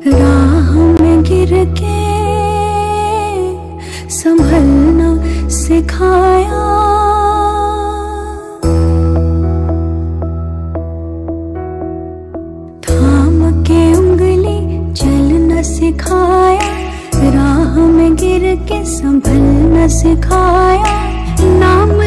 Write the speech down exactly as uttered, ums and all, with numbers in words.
राह में गिर के संभलना सिखाया, थाम के उंगली चलना सिखाया, राह में गिर के संभलना सिखाया। नाम